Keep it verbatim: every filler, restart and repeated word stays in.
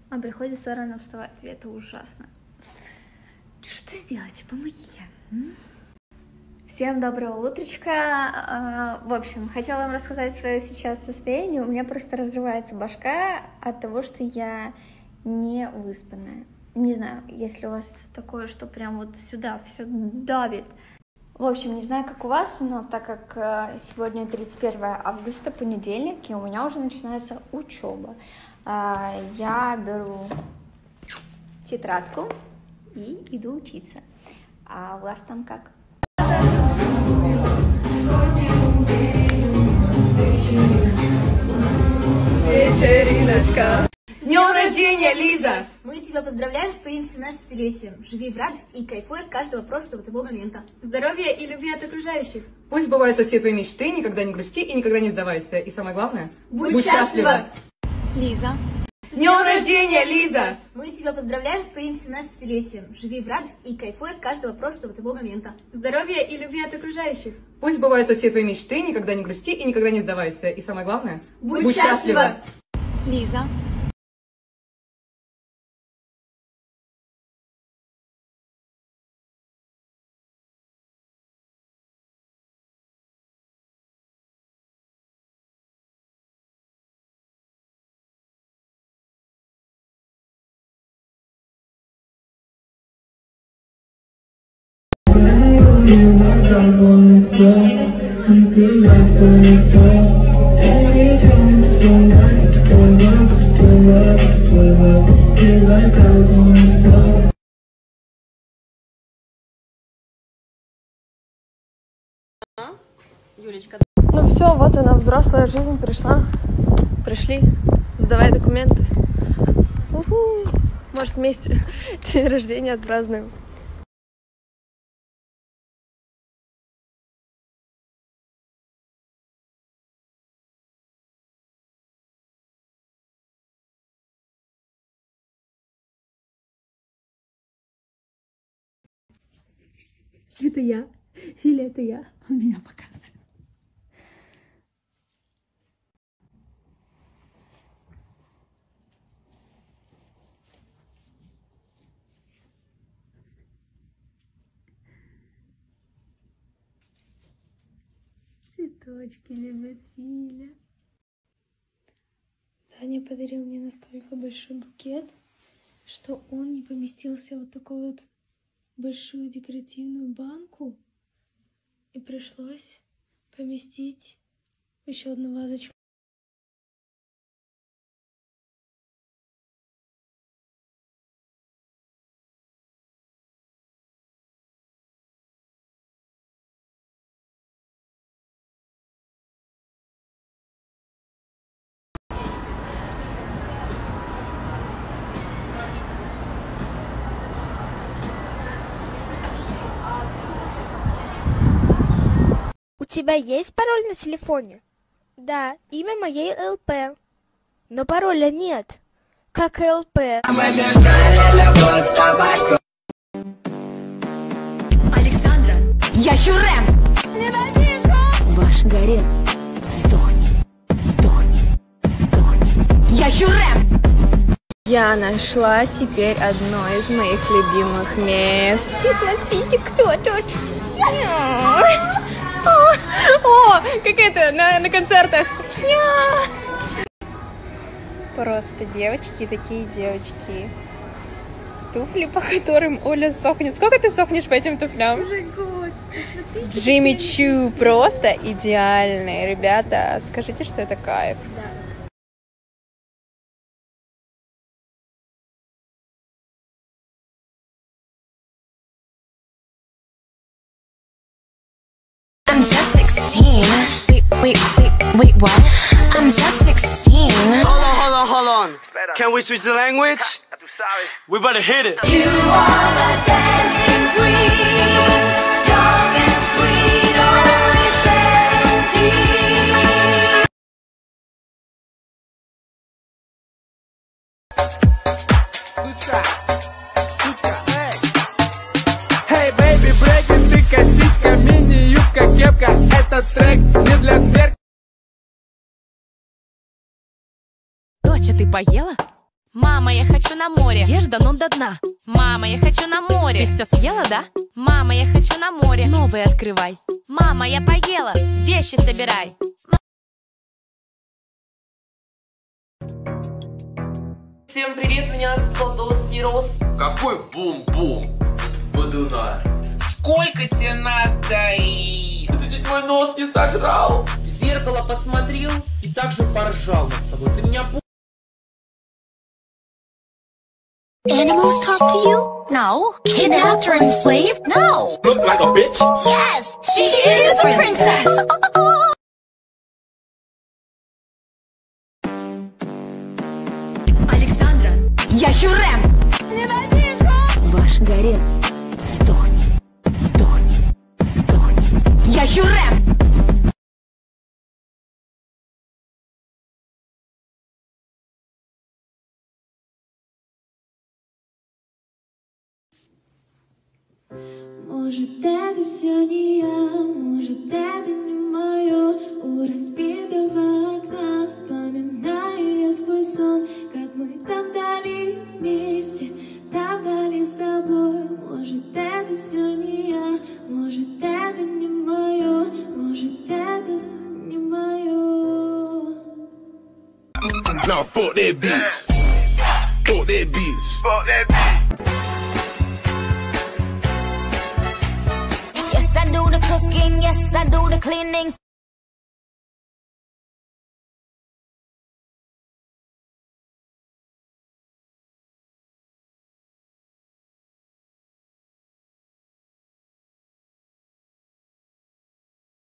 а приходится рано вставать, и это ужасно. Что сделать? Помогите. Всем доброго утречка. В общем, хотела вам рассказать свое сейчас состояние. У меня просто разрывается башка от того, что я не выспанная. Не знаю, если у вас такое, что прям вот сюда все давит. В общем, не знаю, как у вас, но так как сегодня тридцать первое августа, понедельник, и у меня уже начинается учеба. Я беру тетрадку и иду учиться. А у вас там как? Вечериночка. С днем рождения, Лиза! Мы тебя поздравляем с твоим семнадцатилетием. Живи в радость и кайфуй от каждого прожитого того момента. Здоровья и любви от окружающих. Пусть сбываются все твои мечты, никогда не грусти и никогда не сдавайся. И самое главное, будь, будь счастлива! Лиза. С днем рождения, Лиза! Мы тебя поздравляем с твоим семнадцатилетием. Живи в радость и кайфуй от каждого прожитого того момента. Здоровья и любви от окружающих. Пусть сбываются все твои мечты, никогда не грусти и никогда не сдавайся. И самое главное, будь, будь счастлива! Лиза. Юлечка. Ну все, вот она, взрослая жизнь пришла. Пришли, сдавай документы. У-ху. Может, вместе день рождения отпразднуем. Это я. Или это я? Он меня показывает. Цветочки любит Филя. Даня подарил мне настолько большой букет, что он не поместился в вот такую вот большую декоративную банку. И пришлось поместить еще одну вазочку. У тебя есть пароль на телефоне? Да, имя моей ЛП. Но пароля нет. Как ЛП. Александра, я Щурем! Ненавижу! Ваш Гарем, сдохни, сдохни, сдохни. Я Щурем! Я нашла теперь одно из моих любимых мест. И смотрите, кто тут. О, о, как это, на, на концертах. Просто девочки, такие девочки. Туфли, по которым Оля сохнет. Сколько ты сохнешь по этим туфлям? Уже год. Джимми Чу, просто идеальные. Ребята, скажите, что это кайф. Да. I'm just sixteen. Wait, wait, wait, wait, what? I'm just sixteen. Hold on, hold on, hold on. Can we switch the language? We better hit it. You are the dancing queen, young and sweet, only seventeen. Hey baby, break it, ты косичка, мини-юбка, кепка. Этот трек не для дверь. Доча, ты поела? Мама, я хочу на море. Ешь Данон до дна. Мама, я хочу на море. Ты все съела, да? Мама, я хочу на море. Новый открывай. Мама, я поела. Вещи собирай. Всем привет, меня зовут Нирос. Какой бум-бум с Бодуна? Сколько тебе надо? И... Ты чуть мой нос не сожрал. В зеркало посмотрел и также поржал над собой. Ты меня по... Animals talk to you? No. Kidnapped or enslaved? No. Look like a bitch? Yes, she, she is a princess. Александра, я Хюррем. Ненавижу. Ваш гарем. Сдохни, сдохни, сдохни. Я Хюррем. Может, это все не я, может, это не мое. У разбитого окна вспоминаю я свой сон, как мы там вдали вместе, там вдали с тобой. Может, это все не я, может, это не мое, может, это не мое. Now fuck that bitch. Fuck that bitch. Fuck that bitch. Yes, I do the cooking, yes, I do the cleaning.